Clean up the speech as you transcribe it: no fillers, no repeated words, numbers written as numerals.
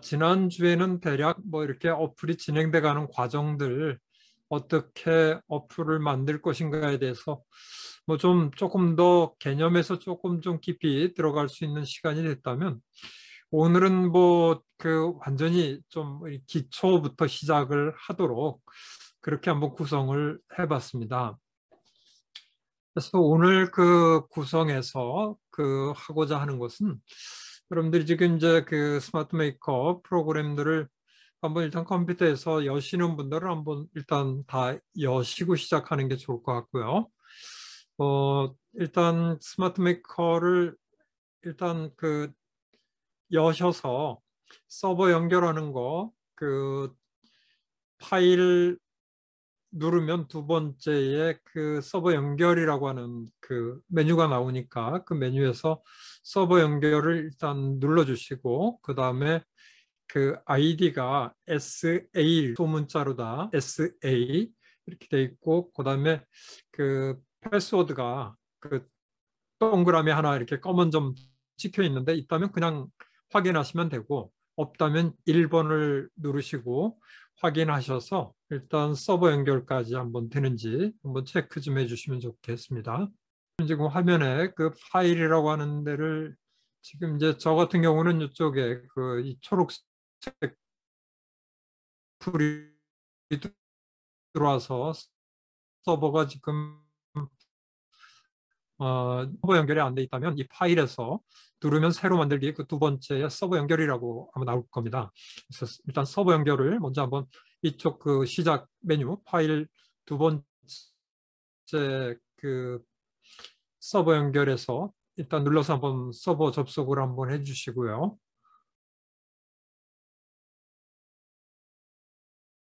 지난주에는 대략 뭐 이렇게 어플이 진행돼 가는 과정들, 어떻게 어플을 만들 것인가에 대해서 뭐 좀 조금 더 개념에서 조금 좀 깊이 들어갈 수 있는 시간이 됐다면, 오늘은 뭐 그 완전히 좀 기초부터 시작을 하도록 그렇게 한번 구성을 해봤습니다. 그래서 오늘 그 구성에서 그 하고자 하는 것은, 여러분들이 지금 이제 그 스마트 메이커 프로그램들을 한번 일단 컴퓨터에서 여시는 분들은 한번 일단 다 여시고 시작하는 게 좋을 것 같고요. 일단 스마트 메이커를 일단 그 여셔서 서버 연결하는 거, 그 파일 누르면 두 번째에 그 서버 연결이라고 하는 그 메뉴가 나오니까, 그 메뉴에서 서버 연결을 일단 눌러주시고, 그 다음에 그 아이디가 SA 소문자로다 SA 이렇게 돼 있고, 그 다음에 그 패스워드가 그 동그라미 하나 이렇게 검은 점 찍혀 있는데, 있다면 그냥 확인하시면 되고, 없다면 1번을 누르시고 확인하셔서 일단 서버 연결까지 한번 되는지 한번 체크 좀 해주시면 좋겠습니다. 지금 화면에 그 파일이라고 하는 데를, 지금 이제 저 같은 경우는 이쪽에 그 이 초록색 불이 들어와서 서버가 지금 서버 연결이 안 돼 있다면, 이 파일에서 누르면 새로 만들기 그 두 번째 서버 연결이라고 아마 나올 겁니다. 그래서 일단 서버 연결을 먼저 한번 이쪽 그 시작 메뉴 파일 두 번째 그 서버 연결해서 일단 눌러서 한번 서버 접속을 한번 해주시고요.